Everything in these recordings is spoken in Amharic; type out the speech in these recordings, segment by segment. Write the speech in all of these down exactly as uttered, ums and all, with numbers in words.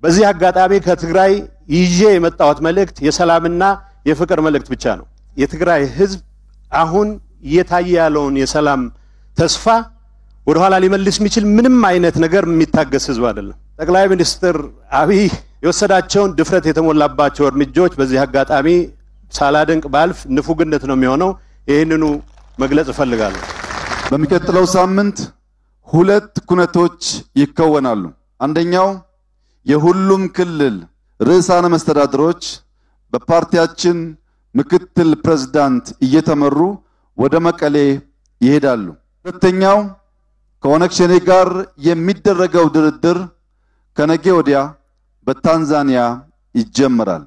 በዚህ አጋጣሚ ከትግራይ ይዤ የመጣሁት መልእክት የሰላምና የፍቅር መልእክት ብቻ ነው። የትግራይ ህዝብ አሁን እየታየ ያለውን የሰላም ተስፋ ወደ ኋላ ሊመልስ የሚችል ምንም አይነት ነገር የሚታገስ ህዝብ አይደለም። ጠቅላይ ሚኒስትር አብይ የወሰዳቸውን ድፍረት የተሞላባቸው እርምጃዎች በዚህ አጋጣሚ ሳላደንቅ ባልፍ ንፉግነት ነው የሚሆነው። ይሄንኑ መግለጽ እፈልጋለሁ። በሚቀጥለው ሳምንት ሁለት ኩነቶች ይከወናሉ። አንደኛው የሁሉም ክልል ርዕሳነ መስተዳድሮች በፓርቲያችን ምክትል ፕሬዝዳንት እየተመሩ ወደ መቀሌ ይሄዳሉ። ሁለተኛው ከኦነግ ሸኔ ጋር የሚደረገው ድርድር ከነገ ወዲያ በታንዛኒያ ይጀምራል።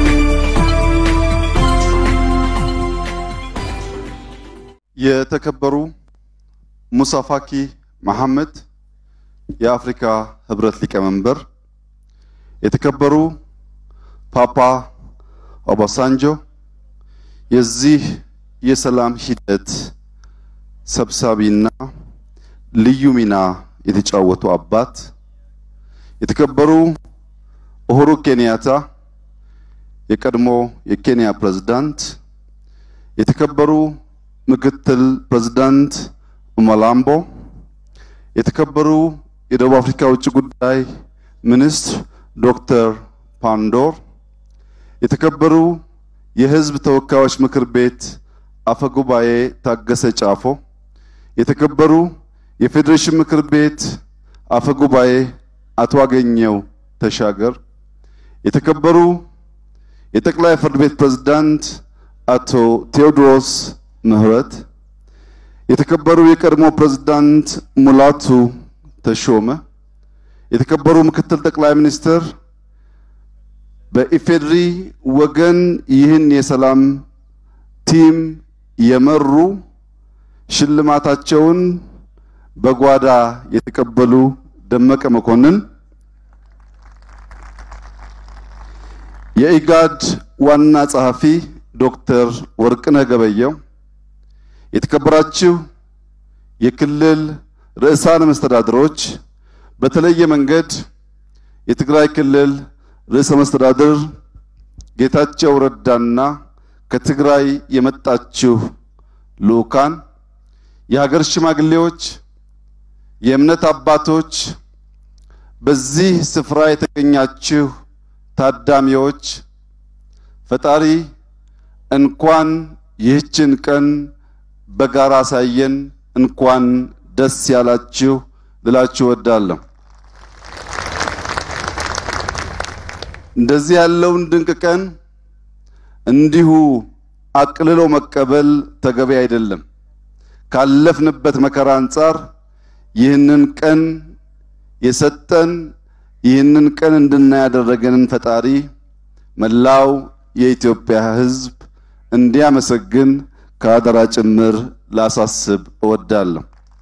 የተከበሩ ሙሳ ፋኪ መሐመድ የአፍሪካ ህብረት ሊቀመንበር፣ የተከበሩ ፓፓ ኦባሳንጆ የዚህ የሰላም ሂደት ሰብሳቢና ልዩ ሚና የተጫወቱ አባት፣ የተከበሩ ኡሁሩ ኬንያታ የቀድሞ የኬንያ ፕሬዝዳንት፣ የተከበሩ ምክትል ፕሬዝዳንት ኡማላምቦ፣ የተከበሩ የደቡብ አፍሪካ ውጭ ጉዳይ ሚኒስትር ዶክተር ፓንዶር፣ የተከበሩ የህዝብ ተወካዮች ምክር ቤት አፈጉባኤ ታገሰ ጫፎ፣ የተከበሩ የፌዴሬሽን ምክር ቤት አፈጉባኤ አቶ አገኘው ተሻገር፣ የተከበሩ የጠቅላይ ፍርድ ቤት ፕሬዝዳንት አቶ ቴዎድሮስ ምህረት፣ የተከበሩ የቀድሞ ፕሬዝዳንት ሙላቱ ተሾመ፣ የተከበሩ ምክትል ጠቅላይ ሚኒስትር በኢፌድሪ ወገን ይህን የሰላም ቲም የመሩ ሽልማታቸውን በጓዳ የተቀበሉ ደመቀ መኮንን፣ የኢጋድ ዋና ጸሐፊ ዶክተር ወርቅነህ ገበየው፣ የተከበራችሁ የክልል ርዕሳነ መስተዳድሮች፣ በተለየ መንገድ የትግራይ ክልል ርዕሰ መስተዳድር ጌታቸው ረዳና ከትግራይ የመጣችሁ ልኡካን፣ የሀገር ሽማግሌዎች፣ የእምነት አባቶች፣ በዚህ ስፍራ የተገኛችሁ ታዳሚዎች፣ ፈጣሪ እንኳን ይህችን ቀን በጋራ ሳየን እንኳን ደስ ያላችሁ ልላችሁ ወዳለሁ። እንደዚህ ያለውን ድንቅ ቀን እንዲሁ አቅልሎ መቀበል ተገቢ አይደለም። ካለፍንበት መከራ አንፃር ይህንን ቀን የሰጠን ይህንን ቀን እንድናያደረገንን ፈጣሪ መላው የኢትዮጵያ ሕዝብ እንዲያመሰግን ከአደራ ጭምር ላሳስብ እወዳለሁ።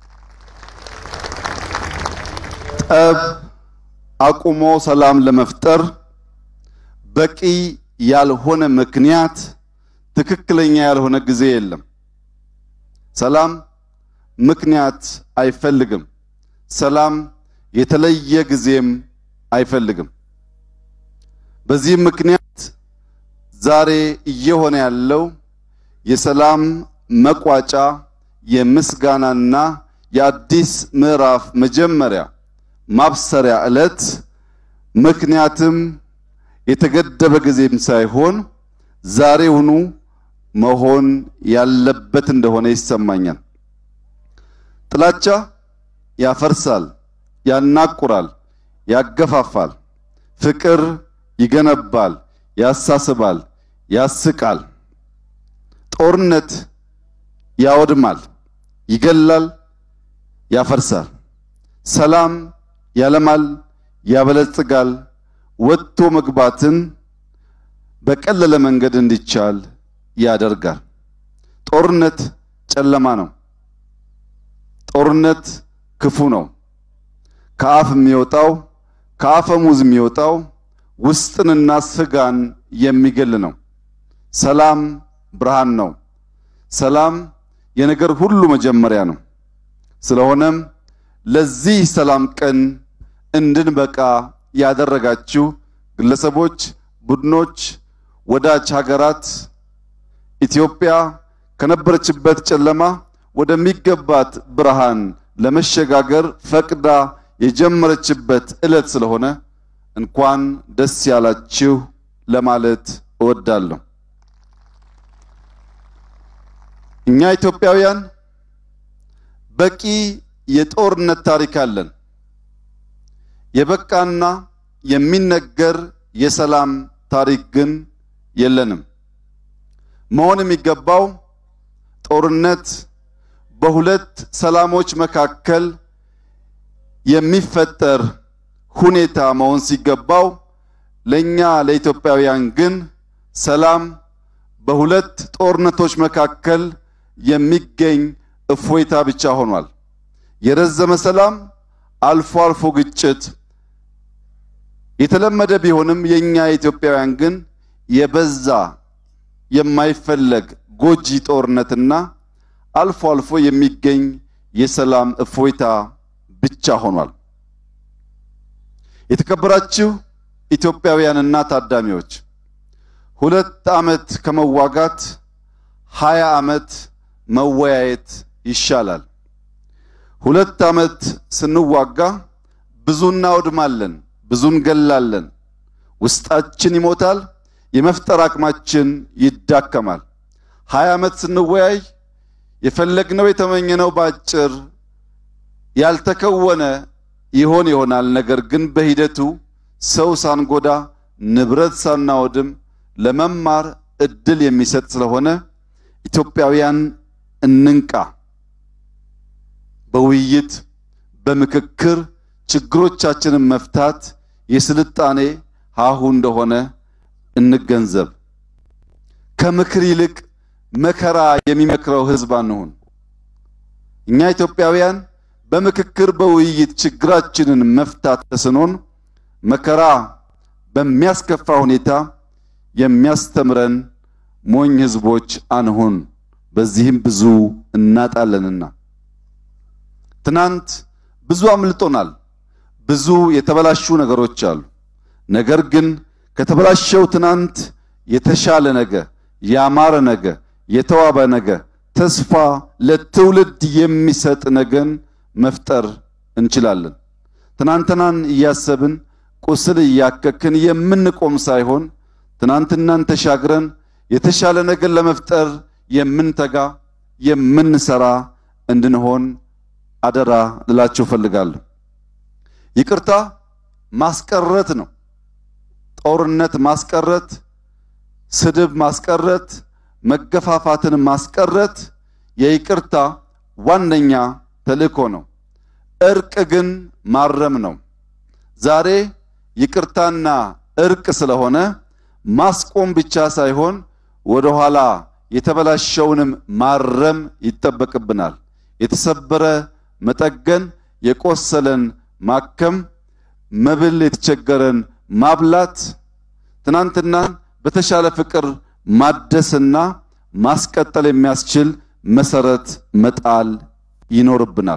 ጠብ አቁሞ ሰላም ለመፍጠር በቂ ያልሆነ ምክንያት፣ ትክክለኛ ያልሆነ ጊዜ የለም። ሰላም ምክንያት አይፈልግም። ሰላም የተለየ ጊዜም አይፈልግም። በዚህ ምክንያት ዛሬ እየሆነ ያለው የሰላም መቋጫ የምስጋናና የአዲስ ምዕራፍ መጀመሪያ ማብሰሪያ ዕለት ምክንያትም የተገደበ ጊዜም ሳይሆን ዛሬውኑ መሆን ያለበት እንደሆነ ይሰማኛል። ጥላቻ ያፈርሳል፣ ያናቁራል፣ ያገፋፋል። ፍቅር ይገነባል፣ ያሳስባል፣ ያስቃል። ጦርነት ያወድማል፣ ይገላል፣ ያፈርሳል። ሰላም ያለማል፣ ያበለጽጋል። ወጥቶ መግባትን በቀለለ መንገድ እንዲቻል ያደርጋል። ጦርነት ጨለማ ነው። ጦርነት ክፉ ነው። ከአፍ የሚወጣው ከአፈሙዝ የሚወጣው ውስጥንና ስጋን የሚገል ነው። ሰላም ብርሃን ነው። ሰላም የነገር ሁሉ መጀመሪያ ነው። ስለሆነም ለዚህ ሰላም ቀን እንድንበቃ ያደረጋችሁ ግለሰቦች፣ ቡድኖች፣ ወዳጅ ሀገራት ኢትዮጵያ ከነበረችበት ጨለማ ወደሚገባት ብርሃን ለመሸጋገር ፈቅዳ የጀመረችበት ዕለት ስለሆነ እንኳን ደስ ያላችሁ ለማለት እወዳለሁ። እኛ ኢትዮጵያውያን በቂ የጦርነት ታሪክ አለን። የበቃና የሚነገር የሰላም ታሪክ ግን የለንም። መሆን የሚገባው ጦርነት በሁለት ሰላሞች መካከል የሚፈጠር ሁኔታ መሆን ሲገባው ለኛ ለኢትዮጵያውያን ግን ሰላም በሁለት ጦርነቶች መካከል የሚገኝ እፎይታ ብቻ ሆኗል። የረዘመ ሰላም አልፎ አልፎ ግጭት የተለመደ ቢሆንም የኛ ኢትዮጵያውያን ግን የበዛ የማይፈለግ ጎጂ ጦርነትና አልፎ አልፎ የሚገኝ የሰላም እፎይታ ብቻ ሆኗል። የተከበራችሁ ኢትዮጵያውያንና ታዳሚዎች ሁለት ዓመት ከመዋጋት ሃያ ዓመት መወያየት ይሻላል። ሁለት ዓመት ስንዋጋ ብዙ እናወድማለን፣ ብዙ እንገላለን፣ ውስጣችን ይሞታል፣ የመፍጠር አቅማችን ይዳከማል። ሃያ ዓመት ስንወያይ የፈለግነው የተመኘነው ባጭር ያልተከወነ ይሆን ይሆናል። ነገር ግን በሂደቱ ሰው ሳንጎዳ ንብረት ሳናወድም ለመማር እድል የሚሰጥ ስለሆነ ኢትዮጵያውያን እንንቃ። በውይይት በምክክር ችግሮቻችንን መፍታት የስልጣኔ ሀሁ እንደሆነ እንገንዘብ። ከምክር ይልቅ መከራ የሚመክረው ህዝብ አንሁን። እኛ ኢትዮጵያውያን በምክክር በውይይት ችግራችንን መፍታት ተስኖን መከራ በሚያስከፋ ሁኔታ የሚያስተምረን ሞኝ ህዝቦች አንሁን። በዚህም ብዙ እናጣለንና ትናንት ብዙ አምልጦናል። ብዙ የተበላሹ ነገሮች አሉ። ነገር ግን ከተበላሸው ትናንት የተሻለ ነገ፣ ያማረ ነገ፣ የተዋበ ነገ፣ ተስፋ ለትውልድ የሚሰጥ ነገን መፍጠር እንችላለን። ትናንትናን እያሰብን ቁስል እያከክን የምንቆም ሳይሆን ትናንትናን ተሻግረን የተሻለ ነገር ለመፍጠር የምንተጋ የምንሰራ እንድንሆን አደራ ልላችሁ ፈልጋለሁ። ይቅርታ ማስቀረት ነው። ጦርነት ማስቀረት፣ ስድብ ማስቀረት፣ መገፋፋትን ማስቀረት የይቅርታ ዋነኛ ተልእኮ ነው። እርቅ ግን ማረም ነው። ዛሬ ይቅርታና እርቅ ስለሆነ ማስቆም ብቻ ሳይሆን ወደ ኋላ የተበላሸውንም ማረም ይጠበቅብናል። የተሰበረ መጠገን፣ የቆሰለን ማከም፣ መብል የተቸገረን ማብላት፣ ትናንትናን በተሻለ ፍቅር ማደስና ማስቀጠል የሚያስችል መሰረት መጣል ይኖርብናል።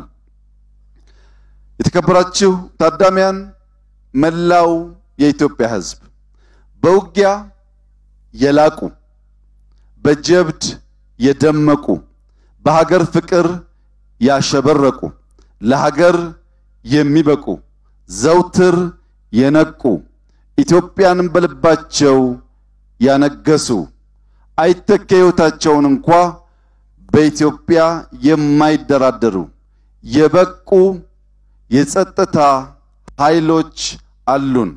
የተከበራችሁ ታዳሚያን፣ መላው የኢትዮጵያ ሕዝብ በውጊያ የላቁ በጀብድ የደመቁ በሀገር ፍቅር ያሸበረቁ ለሀገር የሚበቁ ዘውትር የነቁ ኢትዮጵያን በልባቸው ያነገሱ አይተኬ ሕይወታቸውን እንኳ በኢትዮጵያ የማይደራደሩ የበቁ የጸጥታ ኃይሎች አሉን።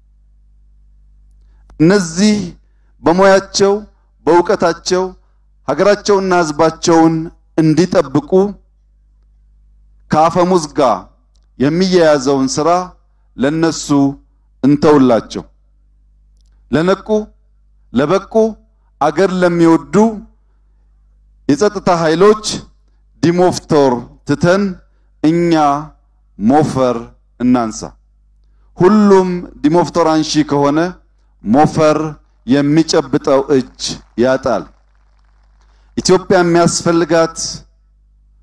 እነዚህ በሙያቸው በእውቀታቸው ሀገራቸውና ሕዝባቸውን እንዲጠብቁ ከአፈሙዝ ጋር የሚያያዘውን ሥራ ለነሱ እንተውላቸው። ለነቁ ለበቁ አገር ለሚወዱ የጸጥታ ኃይሎች ዲሞፍቶር ትተን እኛ ሞፈር እናንሳ። ሁሉም ዲሞፍቶር አንሺ ከሆነ ሞፈር የሚጨብጠው እጅ ያጣል። ኢትዮጵያ የሚያስፈልጋት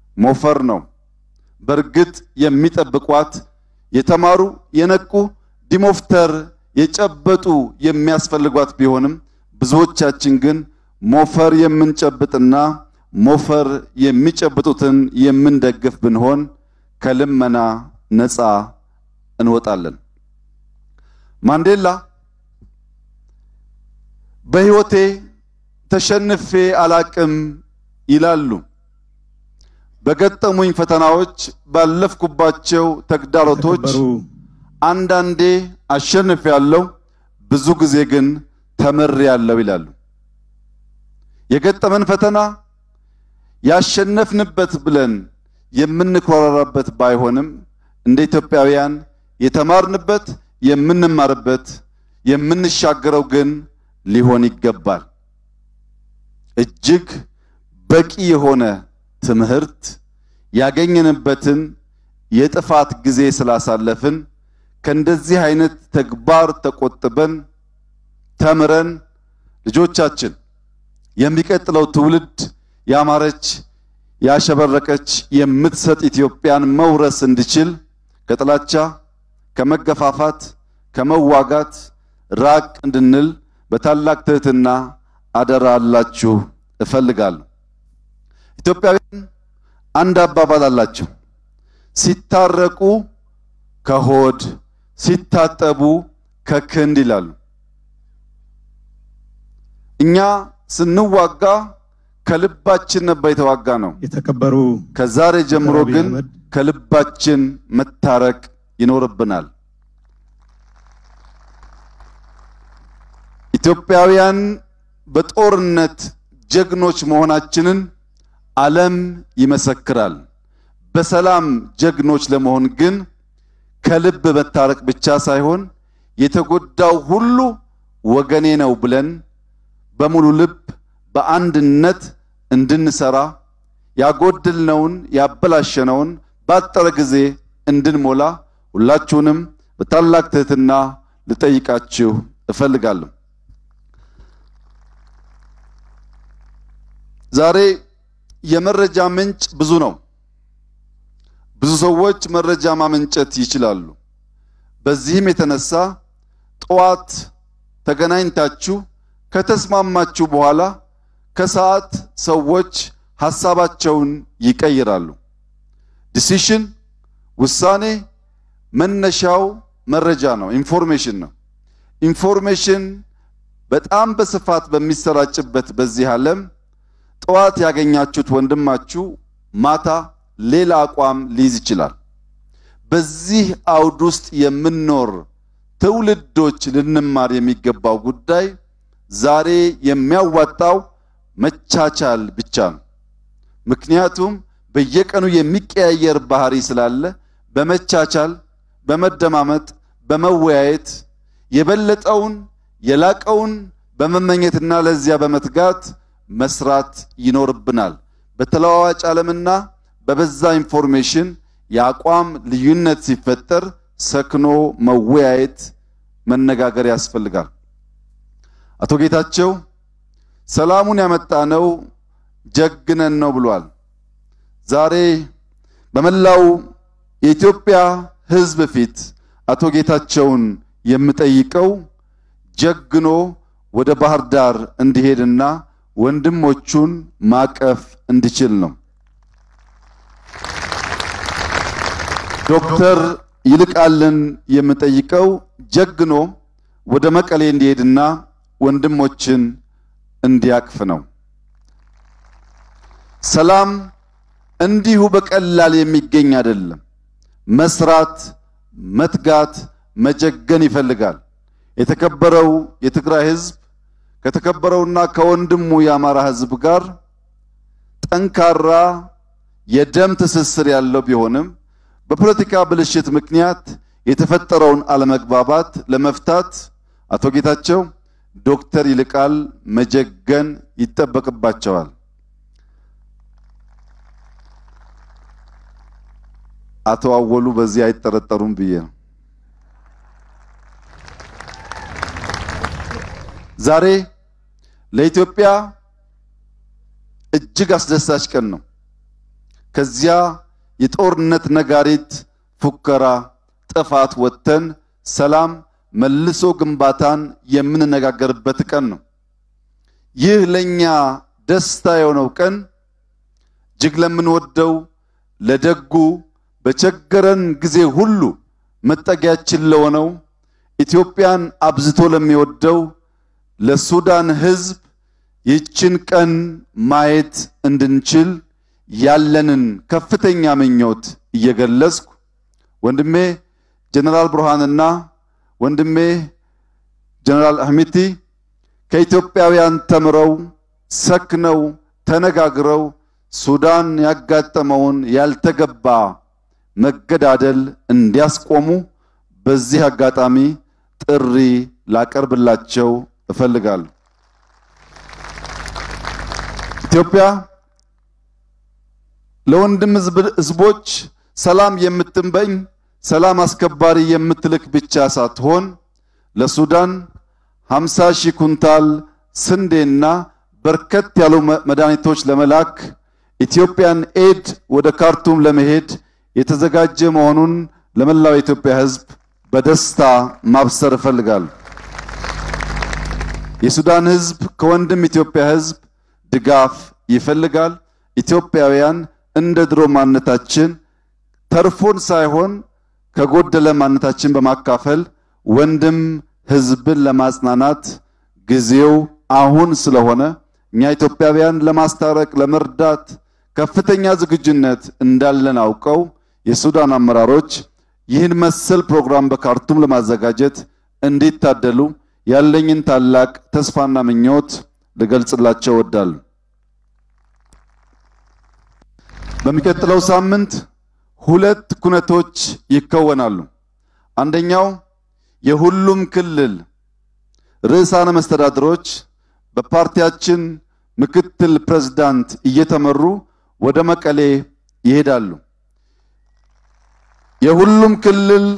ሞፈር ነው። በርግጥ የሚጠብቋት የተማሩ የነቁ ዲሞፍተር የጨበጡ የሚያስፈልጓት ቢሆንም ብዙዎቻችን ግን ሞፈር የምንጨብጥና ሞፈር የሚጨብጡትን የምንደግፍ ብንሆን ከልመና ነፃ እንወጣለን። ማንዴላ በህይወቴ ተሸንፌ አላቅም ይላሉ። በገጠሙኝ ፈተናዎች ባለፍኩባቸው ተግዳሮቶች አንዳንዴ አሸንፌያለሁ፣ ብዙ ጊዜ ግን ተምሬያለሁ ይላሉ። የገጠመን ፈተና ያሸነፍንበት ብለን የምንኮራራበት ባይሆንም እንደ ኢትዮጵያውያን የተማርንበት የምንማርበት የምንሻገረው ግን ሊሆን ይገባል። እጅግ በቂ የሆነ ትምህርት ያገኘንበትን የጥፋት ጊዜ ስላሳለፍን ከእንደዚህ አይነት ተግባር ተቆጥበን ተምረን ልጆቻችን የሚቀጥለው ትውልድ ያማረች ያሸበረቀች የምትሰጥ ኢትዮጵያን መውረስ እንዲችል ከጥላቻ ከመገፋፋት ከመዋጋት ራቅ እንድንል በታላቅ ትህትና አደራ አላችሁ እፈልጋለሁ። ኢትዮጵያውያን አንድ አባባል አላቸው። ሲታረቁ ከሆድ ሲታጠቡ ከክንድ ይላሉ። እኛ ስንዋጋ ከልባችን ነበር የተዋጋ ነው። የተከበሩ ከዛሬ ጀምሮ ግን ከልባችን መታረቅ ይኖርብናል። ኢትዮጵያውያን በጦርነት ጀግኖች መሆናችንን ዓለም ይመሰክራል። በሰላም ጀግኖች ለመሆን ግን ከልብ መታረቅ ብቻ ሳይሆን የተጎዳው ሁሉ ወገኔ ነው ብለን በሙሉ ልብ በአንድነት እንድንሰራ ያጎድልነውን ያበላሸነውን ባጠረ ጊዜ እንድንሞላ ሁላችሁንም በታላቅ ትህትና ልጠይቃችሁ እፈልጋለሁ። ዛሬ የመረጃ ምንጭ ብዙ ነው። ብዙ ሰዎች መረጃ ማመንጨት ይችላሉ። በዚህም የተነሳ ጠዋት ተገናኝታችሁ ከተስማማችሁ በኋላ ከሰዓት ሰዎች ሐሳባቸውን ይቀይራሉ። ዲሲሽን ውሳኔ መነሻው መረጃ ነው፣ ኢንፎርሜሽን ነው። ኢንፎርሜሽን በጣም በስፋት በሚሰራጭበት በዚህ ዓለም ጠዋት ያገኛችሁት ወንድማችሁ ማታ ሌላ አቋም ሊይዝ ይችላል። በዚህ አውድ ውስጥ የምንኖር ትውልዶች ልንማር የሚገባው ጉዳይ ዛሬ የሚያዋጣው መቻቻል ብቻ ነው። ምክንያቱም በየቀኑ የሚቀያየር ባህሪ ስላለ በመቻቻል በመደማመጥ በመወያየት የበለጠውን የላቀውን በመመኘትና ለዚያ በመትጋት መስራት ይኖርብናል። በተለዋዋጭ ዓለምና በበዛ ኢንፎርሜሽን የአቋም ልዩነት ሲፈጠር ሰክኖ መወያየት መነጋገር ያስፈልጋል። አቶ ጌታቸው ሰላሙን ያመጣነው ጀግነን ነው ብሏል። ዛሬ በመላው የኢትዮጵያ ሕዝብ ፊት አቶ ጌታቸውን የምጠይቀው ጀግኖ ወደ ባህር ዳር እንዲሄድና ወንድሞቹን ማቀፍ እንዲችል ነው። ዶክተር ይልቃልን የምጠይቀው ጀግኖ ወደ መቀሌ እንዲሄድና ወንድሞችን እንዲያቅፍ ነው። ሰላም እንዲሁ በቀላል የሚገኝ አይደለም። መስራት፣ መትጋት፣ መጀገን ይፈልጋል። የተከበረው የትግራይ ሕዝብ ከተከበረውና ከወንድሙ የአማራ ሕዝብ ጋር ጠንካራ የደም ትስስር ያለው ቢሆንም በፖለቲካ ብልሽት ምክንያት የተፈጠረውን አለመግባባት ለመፍታት አቶ ጌታቸው ዶክተር ይልቃል መጀገን ይጠበቅባቸዋል። አቶ አወሉ በዚህ አይተረጠሩም ብዬ ነው። ዛሬ ለኢትዮጵያ እጅግ አስደሳች ቀን ነው። ከዚያ የጦርነት ነጋሪት ፉከራ ጥፋት ወጥተን ሰላም መልሶ ግንባታን የምንነጋገርበት ቀን ነው። ይህ ለኛ ደስታ የሆነው ቀን እጅግ ለምንወደው ለደጉ በቸገረን ጊዜ ሁሉ መጠጊያችን ለሆነው ኢትዮጵያን አብዝቶ ለሚወደው ለሱዳን ሕዝብ ይህችን ቀን ማየት እንድንችል ያለንን ከፍተኛ ምኞት እየገለጽኩ ወንድሜ ጀነራል ብርሃንና ወንድሜ ጀነራል አህመቲ ከኢትዮጵያውያን ተምረው ሰክነው ተነጋግረው ሱዳን ያጋጠመውን ያልተገባ መገዳደል እንዲያስቆሙ በዚህ አጋጣሚ ጥሪ ላቀርብላቸው እፈልጋለሁ። ኢትዮጵያ ለወንድም ህዝቦች ሰላም የምትመኝ ሰላም አስከባሪ የምትልክ ብቻ ሳትሆን ለሱዳን ሃምሳ ሺህ ኩንታል ስንዴና በርከት ያሉ መድኃኒቶች ለመላክ ኢትዮጵያን ኤድ ወደ ካርቱም ለመሄድ የተዘጋጀ መሆኑን ለመላው ኢትዮጵያ ህዝብ በደስታ ማብሰር እፈልጋለሁ። የሱዳን ህዝብ ከወንድም ኢትዮጵያ ህዝብ ድጋፍ ይፈልጋል። ኢትዮጵያውያን እንደ ድሮ ማንነታችን ተርፎን ሳይሆን ከጎደለ ማንነታችን በማካፈል ወንድም ህዝብን ለማጽናናት ጊዜው አሁን ስለሆነ እኛ ኢትዮጵያውያን ለማስታረቅ ለመርዳት ከፍተኛ ዝግጁነት እንዳለን አውቀው የሱዳን አመራሮች ይህን መሰል ፕሮግራም በካርቱም ለማዘጋጀት እንዲታደሉ ያለኝን ታላቅ ተስፋና ምኞት ልገልጽላቸው እወዳለሁ። በሚቀጥለው ሳምንት ሁለት ኩነቶች ይከወናሉ። አንደኛው የሁሉም ክልል ርዕሳነ መስተዳድሮች በፓርቲያችን ምክትል ፕሬዝዳንት እየተመሩ ወደ መቀሌ ይሄዳሉ። የሁሉም ክልል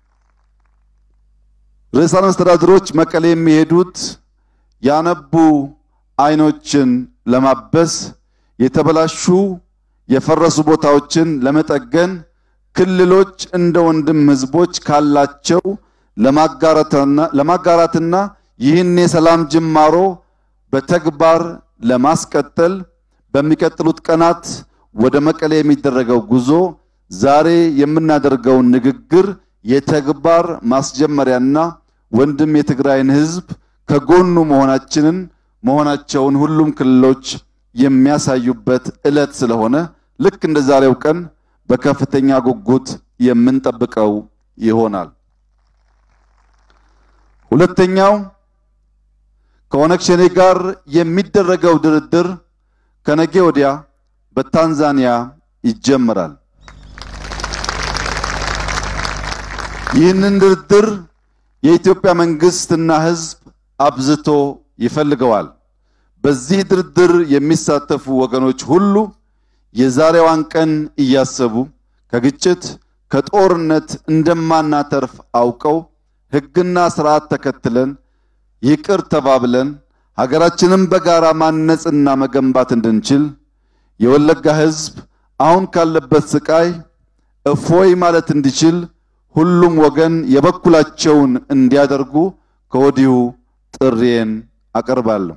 ርዕሳነ መስተዳድሮች መቀሌ የሚሄዱት ያነቡ አይኖችን ለማበስ የተበላሹ የፈረሱ ቦታዎችን ለመጠገን ክልሎች እንደ ወንድም ህዝቦች ካላቸው ለማጋራትና ለማጋራትና ይህን የሰላም ጅማሮ በተግባር ለማስቀጠል በሚቀጥሉት ቀናት ወደ መቀሌ የሚደረገው ጉዞ ዛሬ የምናደርገው ንግግር የተግባር ማስጀመሪያና ወንድም የትግራይን ህዝብ ከጎኑ መሆናችንን መሆናቸውን ሁሉም ክልሎች የሚያሳዩበት ዕለት ስለሆነ ልክ እንደ ዛሬው ቀን በከፍተኛ ጉጉት የምንጠብቀው ይሆናል። ሁለተኛው ከኦነግ ሸኔ ጋር የሚደረገው ድርድር ከነገ ወዲያ በታንዛኒያ ይጀምራል። ይህንን ድርድር የኢትዮጵያ መንግስትና ህዝብ አብዝቶ ይፈልገዋል። በዚህ ድርድር የሚሳተፉ ወገኖች ሁሉ የዛሬዋን ቀን እያሰቡ ከግጭት ከጦርነት እንደማናተርፍ አውቀው ህግና ስርዓት ተከትለን ይቅር ተባብለን ሀገራችንን በጋራ ማነጽና መገንባት እንድንችል የወለጋ ህዝብ አሁን ካለበት ስቃይ እፎይ ማለት እንዲችል ሁሉም ወገን የበኩላቸውን እንዲያደርጉ ከወዲሁ ጥሪዬን አቀርባለሁ።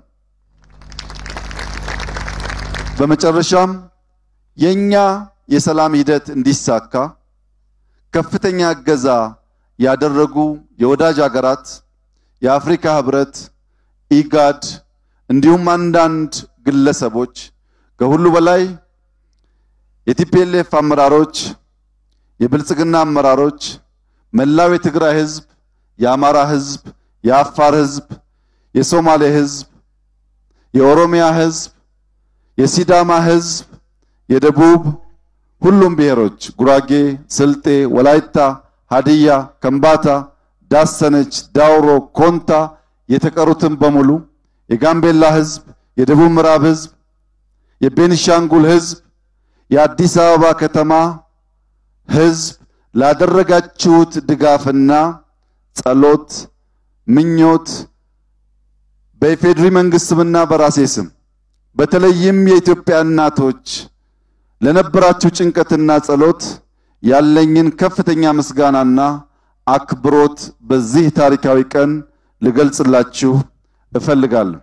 በመጨረሻም የኛ የሰላም ሂደት እንዲሳካ ከፍተኛ እገዛ ያደረጉ የወዳጅ ሀገራት የአፍሪካ ህብረት፣ ኢጋድ እንዲሁም አንዳንድ ግለሰቦች ከሁሉ በላይ የቲፒኤልኤፍ አመራሮች፣ የብልጽግና አመራሮች፣ መላው የትግራይ ህዝብ፣ የአማራ ህዝብ፣ የአፋር ህዝብ፣ የሶማሌ ህዝብ፣ የኦሮሚያ ህዝብ፣ የሲዳማ ህዝብ፣ የደቡብ ሁሉም ብሔሮች ጉራጌ፣ ስልጤ፣ ወላይታ፣ ሀዲያ፣ ከምባታ፣ ዳሰነች፣ ዳውሮ፣ ኮንታ የተቀሩትን በሙሉ የጋምቤላ ህዝብ፣ የደቡብ ምዕራብ ህዝብ፣ የቤኒሻንጉል ህዝብ፣ የአዲስ አበባ ከተማ ህዝብ ላደረጋችሁት ድጋፍና ጸሎት ምኞት በኢፌድሪ መንግስትና በራሴ ስም በተለይም የኢትዮጵያ እናቶች ለነበራችሁ ጭንቀትና ጸሎት ያለኝን ከፍተኛ ምስጋናና አክብሮት በዚህ ታሪካዊ ቀን ልገልጽላችሁ እፈልጋለሁ።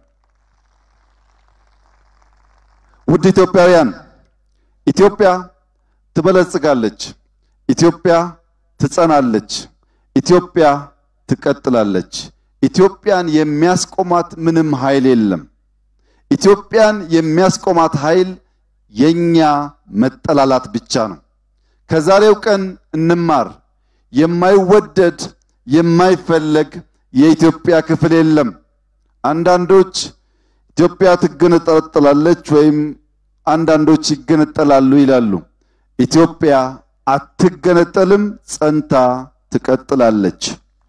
ውድ ኢትዮጵያውያን፣ ኢትዮጵያ ትበለጽጋለች፣ ኢትዮጵያ ትጸናለች፣ ኢትዮጵያ ትቀጥላለች። ኢትዮጵያን የሚያስቆማት ምንም ኃይል የለም። ኢትዮጵያን የሚያስቆማት ኃይል የኛ መጠላላት ብቻ ነው። ከዛሬው ቀን እንማር። የማይወደድ የማይፈለግ የኢትዮጵያ ክፍል የለም። አንዳንዶች ኢትዮጵያ ትገነጠላለች ወይም አንዳንዶች ይገነጠላሉ ይላሉ። ኢትዮጵያ አትገነጠልም፣ ጸንታ ትቀጥላለች።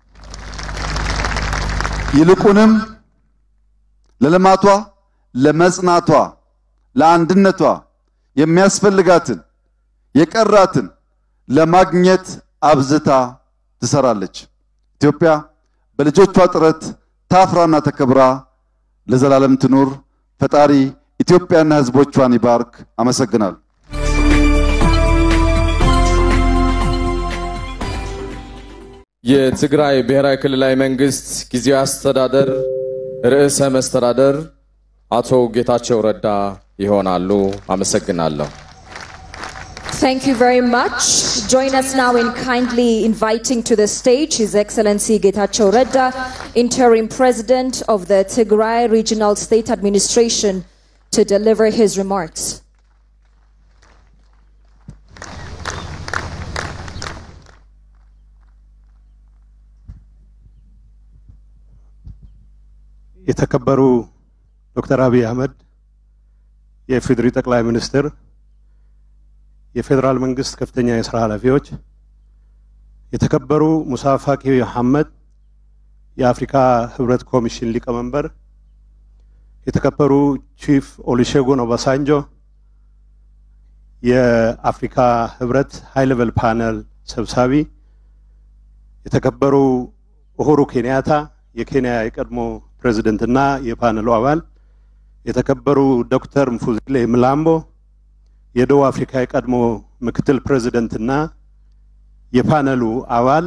ይልቁንም ለልማቷ፣ ለመጽናቷ፣ ለአንድነቷ የሚያስፈልጋትን የቀራትን ለማግኘት አብዝታ ትሰራለች። ኢትዮጵያ በልጆቿ ጥረት ታፍራና ተከብራ ለዘላለም ትኑር። ፈጣሪ ኢትዮጵያና ሕዝቦቿን ይባርክ። አመሰግናለሁ። የትግራይ ብሔራዊ ክልላዊ መንግስት ጊዜያዊ አስተዳደር ርዕሰ መስተዳደር አቶ ጌታቸው ረዳ ይሆናሉ። አመሰግናለሁ። Thank you very much. Join us now in kindly inviting to the stage His Excellency Getachew Redda, Interim President of the Tigray Regional State Administration, to deliver his remarks. የተከበሩ ዶክተር አብይ አህመድ የፌዴሪ ጠቅላይ ሚኒስትር፣ የፌደራል መንግስት ከፍተኛ የሥራ ኃላፊዎች፣ የተከበሩ ሙሳ ፋቂ መሐመድ የአፍሪካ ህብረት ኮሚሽን ሊቀመንበር፣ የተከበሩ ቺፍ ኦሉሴጉን ኦባሳንጆ የአፍሪካ ህብረት ሃይ ሌቨል ፓነል ሰብሳቢ፣ የተከበሩ ኡሁሩ ኬንያታ የኬንያ የቀድሞ ፕሬዝዳንትና የፓነሉ አባል፣ የተከበሩ ዶክተር ሙፉዚሌ ምላምቦ የደቡብ አፍሪካ የቀድሞ ምክትል ፕሬዝዳንትና የፓነሉ አባል፣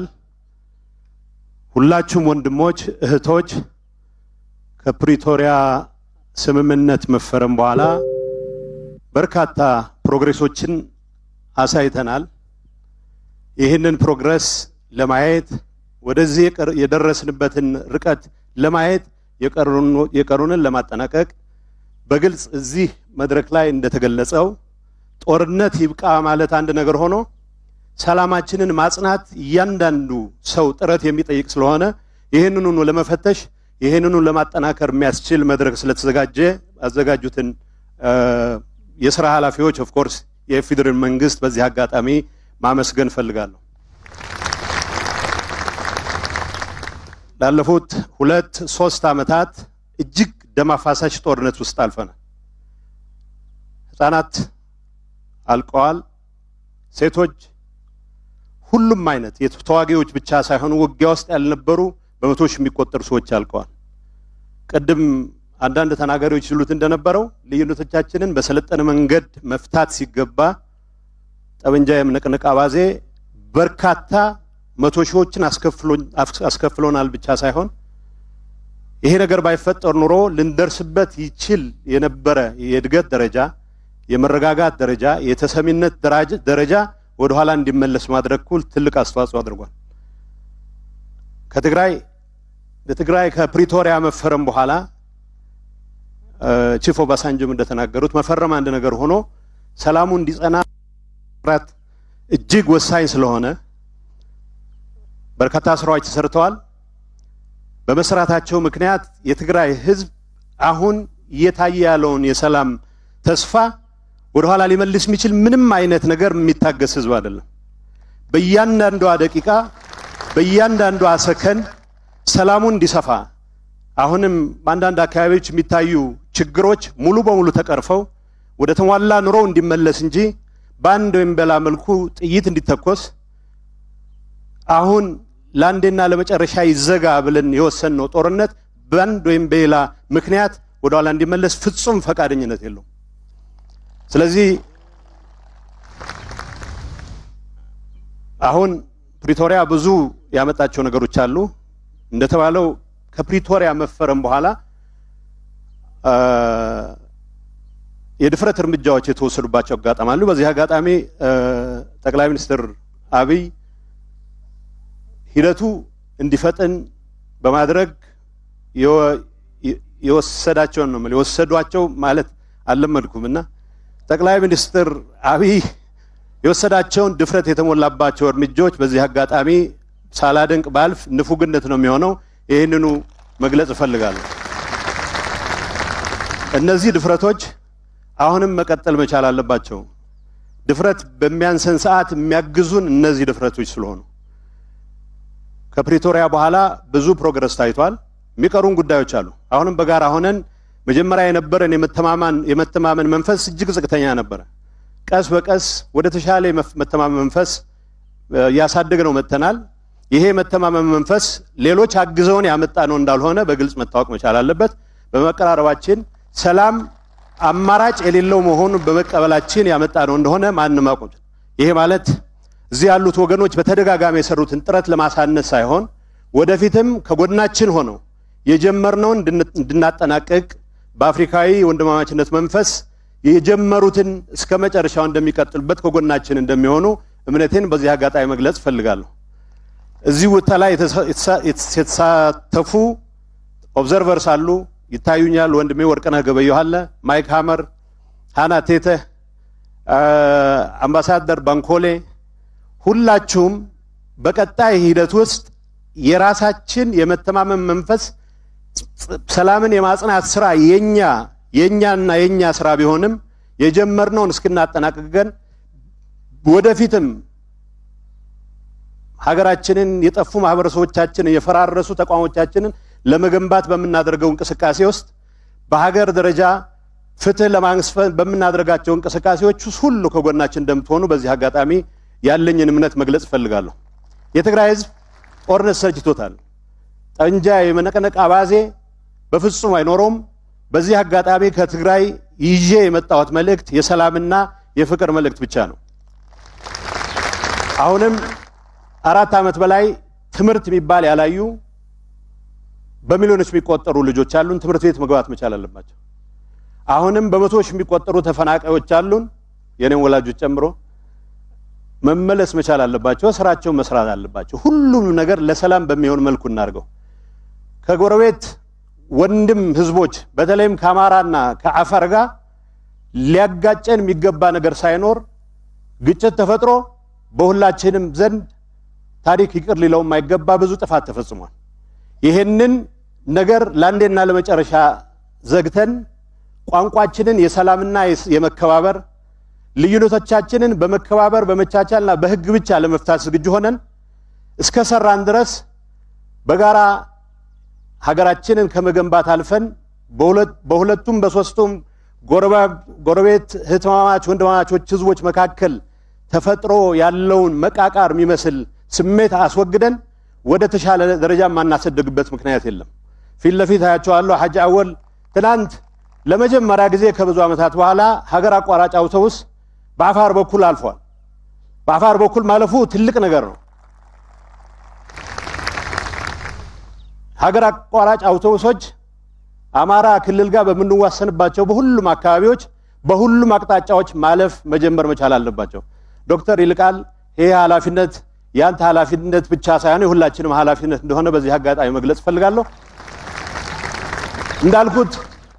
ሁላችሁም ወንድሞች እህቶች፣ ከፕሪቶሪያ ስምምነት መፈረም በኋላ በርካታ ፕሮግሬሶችን አሳይተናል። ይህንን ፕሮግረስ ለማየት ወደዚህ የደረስንበትን ርቀት ለማየት የቀሩንን ለማጠናቀቅ በግልጽ እዚህ መድረክ ላይ እንደተገለጸው ጦርነት ይብቃ ማለት አንድ ነገር ሆኖ ሰላማችንን ማጽናት እያንዳንዱ ሰው ጥረት የሚጠይቅ ስለሆነ ይሄንኑን ለመፈተሽ ይሄንኑን ለማጠናከር የሚያስችል መድረክ ስለተዘጋጀ አዘጋጁትን የሥራ ኃላፊዎች ኦፍ ኮርስ የፌደራል መንግስት በዚህ አጋጣሚ ማመስገን ፈልጋለሁ። ላለፉት ሁለት ሶስት አመታት እጅግ ደም አፋሳሽ ጦርነት ውስጥ አልፈናል። ህፃናት አልቀዋል፣ ሴቶች፣ ሁሉም አይነት የተዋጊዎች ብቻ ሳይሆኑ ውጊያ ውስጥ ያልነበሩ በመቶዎች የሚቆጠሩ ሰዎች አልቀዋል። ቀደም አንዳንድ ተናጋሪዎች ይሉት እንደነበረው ልዩነቶቻችንን በሰለጠነ መንገድ መፍታት ሲገባ ጠበንጃ የምንቅንቅ አባዜ በርካታ መቶ ሺዎችን አስከፍሎን አስከፍሎናል ብቻ ሳይሆን ይሄ ነገር ባይፈጠር ኑሮ ልንደርስበት ይችል የነበረ የእድገት ደረጃ፣ የመረጋጋት ደረጃ፣ የተሰሚነት ደረጃ ወደ ኋላ እንዲመለስ ማድረግ ኩል ትልቅ አስተዋጽኦ አድርጓል። ከትግራይ በትግራይ ከፕሪቶሪያ መፈረም በኋላ ቺፍ ኦባሳንጆም እንደተናገሩት መፈረም አንድ ነገር ሆኖ ሰላሙ እንዲጸና ራት እጅግ ወሳኝ ስለሆነ በርካታ ስራዎች ተሰርተዋል። በመስራታቸው ምክንያት የትግራይ ህዝብ አሁን እየታየ ያለውን የሰላም ተስፋ ወደ ኋላ ሊመልስ የሚችል ምንም አይነት ነገር የሚታገስ ህዝብ አይደለም። በእያንዳንዷ ደቂቃ በእያንዳንዷ ሰከንድ ሰላሙን እንዲሰፋ አሁንም አንዳንድ አካባቢዎች የሚታዩ ችግሮች ሙሉ በሙሉ ተቀርፈው ወደ ተሟላ ኑሮ እንዲመለስ እንጂ ባንድ ወይም በላ መልኩ ጥይት እንዲተኮስ አሁን ላንዴና ለመጨረሻ ይዘጋ ብለን የወሰነው ጦርነት ባንድ ወይም በላ ምክንያት ወደ ኋላ እንዲመለስ ፍጹም ፈቃደኝነት የለውም። ስለዚህ አሁን ፕሪቶሪያ ብዙ ያመጣቸው ነገሮች አሉ እንደተባለው ከፕሪቶሪያ መፈረም በኋላ የድፍረት እርምጃዎች የተወሰዱባቸው አጋጣሚ አሉ በዚህ አጋጣሚ ጠቅላይ ሚኒስትር አብይ ሂደቱ እንዲፈጥን በማድረግ የወሰዳቸው ነው ማለት የወሰዷቸው ማለት አልለመድኩምና ጠቅላይ ሚኒስትር አብይ የወሰዳቸው ድፍረት የተሞላባቸው እርምጃዎች በዚህ አጋጣሚ ሳላደንቅ ባልፍ ንፉግነት ነው የሚሆነው ይሄንኑ መግለጽ ፈልጋለሁ እነዚህ ድፍረቶች አሁንም መቀጠል መቻል አለባቸው ድፍረት በሚያንሰን ሰዓት የሚያግዙን እነዚህ ድፍረቶች ስለሆኑ ከፕሪቶሪያ በኋላ ብዙ ፕሮግረስ ታይቷል የሚቀሩን ጉዳዮች አሉ አሁንም በጋራ ሆነን መጀመሪያ የነበረን የመተማመን የመተማመን መንፈስ እጅግ ዝቅተኛ ነበር ቀስ በቀስ ወደ ተሻለ መተማመን መንፈስ ያሳደግነው መተናል ይሄ መተማመን መንፈስ ሌሎች አግዘውን ያመጣ ነው እንዳልሆነ በግልጽ መታወቅ መቻል አለበት በመቀራረባችን ሰላም አማራጭ የሌለው መሆኑን በመቀበላችን ያመጣ ነው እንደሆነ ማንንም አቆም ይሄ ማለት እዚህ ያሉት ወገኖች በተደጋጋሚ የሰሩትን ጥረት ለማሳነስ ሳይሆን ወደፊትም ከጎናችን ሆነው የጀመርነውን እንድናጠናቀቅ በአፍሪካዊ ወንድማማችነት መንፈስ የጀመሩትን እስከ መጨረሻው እንደሚቀጥሉበት ከጎናችን እንደሚሆኑ እምነቴን በዚህ አጋጣሚ መግለጽ ፈልጋለሁ እዚህ ወጣ ላይ የተሳተፉ ኦብዘርቨርስ አሉ ይታዩኛል ወንድሜ ወርቅነህ ገበየሁ አለ ማይክ ሃመር ሃና ቴተ አምባሳደር ባንኮሌ ሁላችሁም በቀጣይ ሂደት ውስጥ የራሳችን የመተማመን መንፈስ ሰላምን የማጽናት ስራ የኛ የኛና የኛ ስራ ቢሆንም የጀመርነውን እስክናጠናቅቀን ወደፊትም ሀገራችንን የጠፉ ማህበረሰቦቻችንን የፈራረሱ ተቋሞቻችንን ለመገንባት በመናደርገው እንቅስቃሴ ውስጥ በሀገር ደረጃ ፍትህ ለማንስፈን በመናደርጋቸው እንቅስቃሴዎች ሁሉ ከጎናችን እንደምትሆኑ በዚህ አጋጣሚ ያለኝን እምነት መግለጽ ፈልጋለሁ የትግራይ ህዝብ ጦርነት ሰልችቶታል ጠንጃ የመነቀነቅ አባዜ በፍጹም አይኖርም በዚህ አጋጣሚ ከትግራይ ይዤ የመጣሁት መልእክት የሰላምና የፍቅር መልእክት ብቻ ነው አሁንም አራት አመት በላይ ትምርት የሚባል ያላዩ በሚሊዮኖች የሚቆጠሩ ልጆች አሉን ትምርት ቤት መግባት መቻል አለባቸው አሁንም በመቶዎች የሚቆጠሩ ተፈናቃዮች አሉን የኔን ወላጆች ጨምሮ መመለስ መቻል አለባቸው ስራቸው መስራት አለባቸው ሁሉም ነገር ለሰላም በሚሆን መልኩ እናርገው ከጎረቤት ወንድም ህዝቦች በተለይም ከአማራና ከአፋር ጋር ሊያጋጨን የሚገባ ነገር ሳይኖር ግጭት ተፈጥሮ በሁላችንም ዘንድ ታሪክ ይቅር ሊለው የማይገባ ብዙ ጥፋት ተፈጽሟል ይሄንን ነገር ላንዴና ለመጨረሻ ዘግተን ቋንቋችንን የሰላምና የመከባበር ልዩነቶቻችንን በመከባበር በመቻቻልና በህግ ብቻ ለመፍታት ዝግጁ ሆነን እስከ ሰራን ድረስ በጋራ ሀገራችንን ከመገንባት አልፈን በሁለቱም በሶስቱም ጎረቤት ህትማማች ወንድማማቾች ህዝቦች መካከል ተፈጥሮ ያለውን መቃቃር የሚመስል ስሜት አስወግደን ወደ ተሻለ ደረጃ ማናሰደግበት ምክንያት የለም ፊት ለፊት አያቸዋለሁ ሐጅ አወል ትናንት ለመጀመሪያ ጊዜ ከብዙ አመታት በኋላ ሀገር አቋራጭ አውቶቡስ በአፋር በኩል አልፏል በአፋር በኩል ማለፉ ትልቅ ነገር ነው ሀገር አቋራጭ አውቶቡሶች አማራ ክልል ጋር በመንዋሰንባቸው በሁሉም አካባቢዎች በሁሉም አቅጣጫዎች ማለፍ መጀመር መቻል አለባቸው ዶክተር ይልቃል ይሄ ኃላፊነት ያንተ ኃላፊነት ብቻ ሳይሆን ሁላችንም ኃላፊነት እንደሆነ በዚህ አጋጣሚ መግለጽ ፈልጋለሁ እንዳልኩት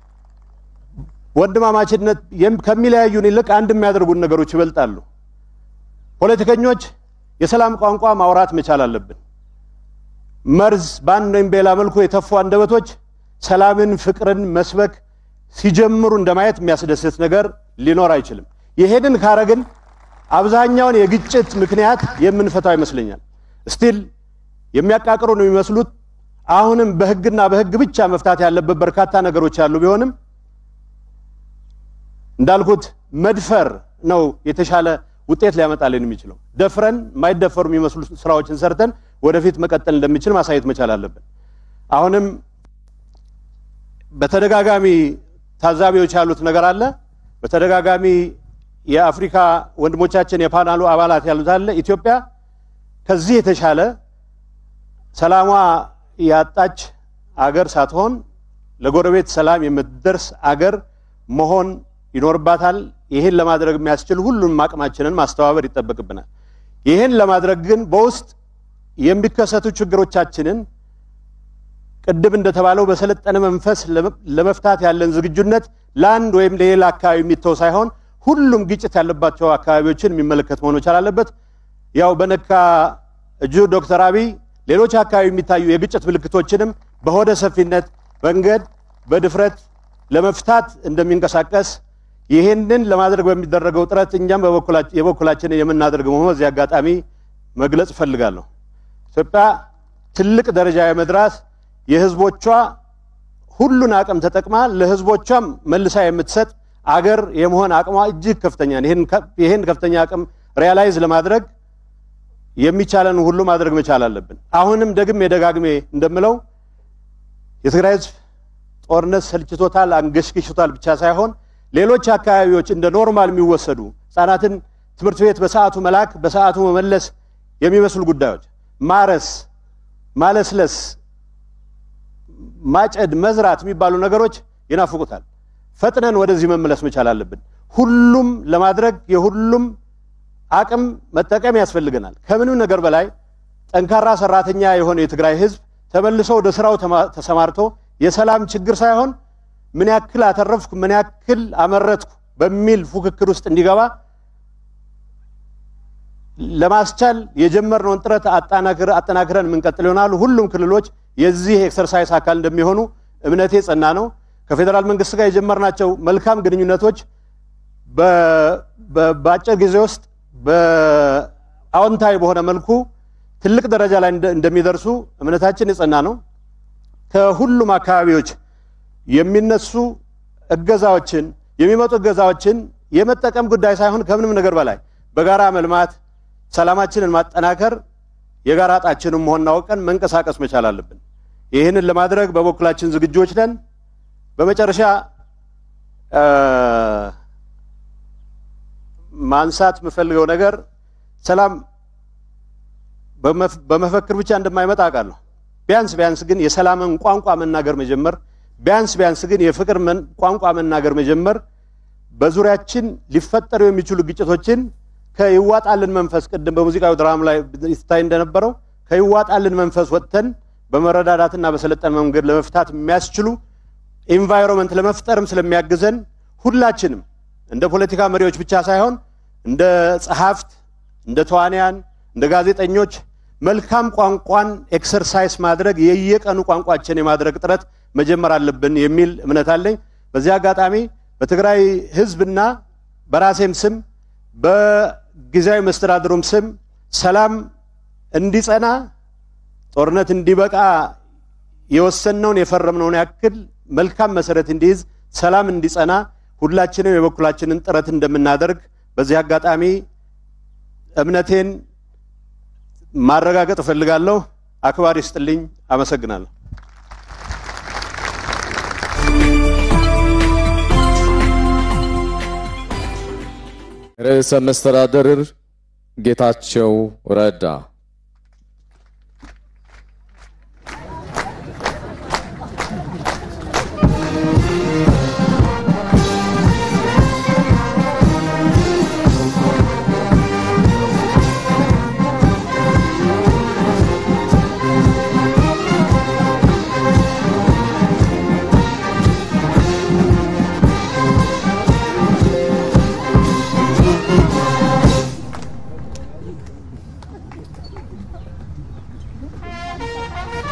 ወንድማማችነት ከሚለያዩን ይልቅ አንድ የሚያደርጉን ነገሮች ይበልጣሉ ፖለቲከኞች የሰላም ቋንቋ ማውራት መቻል አለብን መርዝ ባንደም በላ መልኩ የተፉ አንደበቶች ሰላምን ፍቅርን መስበክ ሲጀምሩ እንደማየት የሚያስደስት ነገር ሊኖር አይችልም ይሄንን ካረግን አብዛኛውን የግጭት ምክንያት የምንፈታው ይመስለኛል ስቲል የሚያቃቅሩ ነው የሚመስሉት አሁንም በህግና በህግ ብቻ መፍታት ያለበት በርካታ ነገሮች አሉ ቢሆንም እንዳልኩት መድፈር ነው የተሻለ ውጤት ሊያመጣልን የሚችለው ደፍረን ማይደፈሩ የሚመስሉ ስራዎችን ሰርተን ወደፊት መቀጠል እንደምንችል ማሳየት መቻል አለብን አሁንም በተደጋጋሚ ታዛቢዎች ያሉት ነገር አለ በተደጋጋሚ የአፍሪካ ወንድሞቻችን የፓናሉ አባላት ያሉት አለ ኢትዮጵያ ከዚህ የተሻለ ሰላሟ ያጣች አገር ሳትሆን ለጎረቤት ሰላም የምትደርስ አገር መሆን ይኖርባታል። ይሄን ለማድረግ የሚያስችል ሁሉንም አቅማችንን ማስተባበር ይጠበቅብናል። ይሄን ለማድረግ ግን በውስጥ የሚከሰቱ ችግሮቻችንን ቅድም እንደተባለው በሰለጠነ መንፈስ ለመፍታት ያለን ዝግጁነት ለአንድ ወይም ለሌላ አካባቢ የሚተው ሳይሆን ሁሉም ግጭት ያለባቸው አካባቢዎችን የሚመለከት መሆን መቻል አለበት። ያው በነካ እጁ ዶክተር አብይ ሌሎች አካባቢ የሚታዩ የግጭት ምልክቶችንም በሆደ ሰፊነት መንገድ በድፍረት ለመፍታት እንደሚንቀሳቀስ ይሄንን ለማድረግ በሚደረገው ጥረት እኛም በበኩላችን የበኩላችንን የምናደርግ መሆኑን በዚህ አጋጣሚ መግለጽ ፈልጋለሁ። ኢትዮጵያ ትልቅ ደረጃ የመድረስ የህዝቦቿ ሁሉን አቅም ተጠቅማ ለህዝቦቿም መልሳ የምትሰጥ አገር የመሆን አቅሟ እጅግ ከፍተኛ ነው። ይሄን ይሄን ከፍተኛ አቅም ሪያላይዝ ለማድረግ የሚቻለን ሁሉ ማድረግ መቻል አለብን። አሁንም ደግሜ ደጋግሜ እንደምለው የትግራይ ህዝብ ጦርነት ሰልችቶታል፣ አንገሽግሽቶታል ብቻ ሳይሆን ሌሎች አካባቢዎች እንደ ኖርማል የሚወሰዱ ህፃናትን ትምህርት ቤት በሰዓቱ መላክ በሰዓቱ መመለስ የሚመስሉ ጉዳዮች ማረስ፣ ማለስለስ፣ ማጨድ፣ መዝራት የሚባሉ ነገሮች ይናፍቁታል። ፈጥነን ወደዚህ መመለስ መቻል አለብን። ሁሉም ለማድረግ የሁሉም አቅም መጠቀም ያስፈልገናል። ከምንም ነገር በላይ ጠንካራ ሰራተኛ የሆነ የትግራይ ህዝብ ተመልሶ ወደ ስራው ተሰማርቶ የሰላም ችግር ሳይሆን ምን ያክል አተረፍኩ ምን ያክል አመረትኩ በሚል ፉክክር ውስጥ እንዲገባ ለማስቻል የጀመርነውን ጥረት አጣናክር አጣናክረን ምንቀጥል ይሆናል። ሁሉም ክልሎች የዚህ ኤክሰርሳይዝ አካል እንደሚሆኑ እምነቴ ጸና ነው። ከፌደራል መንግስት ጋር የጀመርናቸው መልካም ግንኙነቶች በአጭር ጊዜ ውስጥ በአዎንታዊ በሆነ መልኩ ትልቅ ደረጃ ላይ እንደሚደርሱ እምነታችን የጸና ነው። ከሁሉም አካባቢዎች የሚነሱ እገዛዎችን የሚመጡ እገዛዎችን የመጠቀም ጉዳይ ሳይሆን ከምንም ነገር በላይ በጋራ መልማት ሰላማችንን ማጠናከር የጋራ ጣችንን መሆንና ወቀን መንቀሳቀስ መቻል አለብን። ይሄንን ለማድረግ በበኩላችን ዝግጁዎች ነን። በመጨረሻ ማንሳት የምፈልገው ነገር ሰላም በመፈክር ብቻ እንደማይመጣ አውቃለሁ። ቢያንስ ቢያንስ ግን የሰላምን ቋንቋ መናገር መጀመር ቢያንስ ቢያንስ ግን የፍቅር ቋንቋ መናገር መጀመር በዙሪያችን ሊፈጠሩ የሚችሉ ግጭቶችን ከይዋጣልን መንፈስ ቅድም በሙዚቃው ድራም ላይ ይታይ እንደነበረው ከይዋጣልን መንፈስ ወጥተን በመረዳዳትና በሰለጠነ መንገድ ለመፍታት የሚያስችሉ ኢንቫይሮንመንት ለመፍጠርም ስለሚያግዘን ሁላችንም እንደ ፖለቲካ መሪዎች ብቻ ሳይሆን እንደ ጸሐፍት እንደ ተዋንያን እንደ ጋዜጠኞች መልካም ቋንቋን ኤክሰርሳይዝ ማድረግ የየቀኑ ቋንቋችን የማድረግ ጥረት መጀመር አለብን የሚል እምነት አለኝ። በዚህ አጋጣሚ በትግራይ ህዝብና በራሴም ስም በጊዜያዊ መስተዳድሩም ስም ሰላም እንዲጸና ጦርነት እንዲበቃ የወሰነውን የፈረምነውን ያክል መልካም መሰረት እንዲይዝ ሰላም እንዲጸና ሁላችንም የበኩላችንን ጥረት እንደምናደርግ በዚህ አጋጣሚ እምነቴን ማረጋገጥ ፈልጋለሁ። አክባሪ ይስጥልኝ። አመሰግናለሁ። ርዕሰ መስተዳድር ጌታቸው ረዳ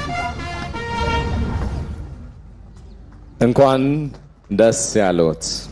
እንኳን ደስ ያለዎት።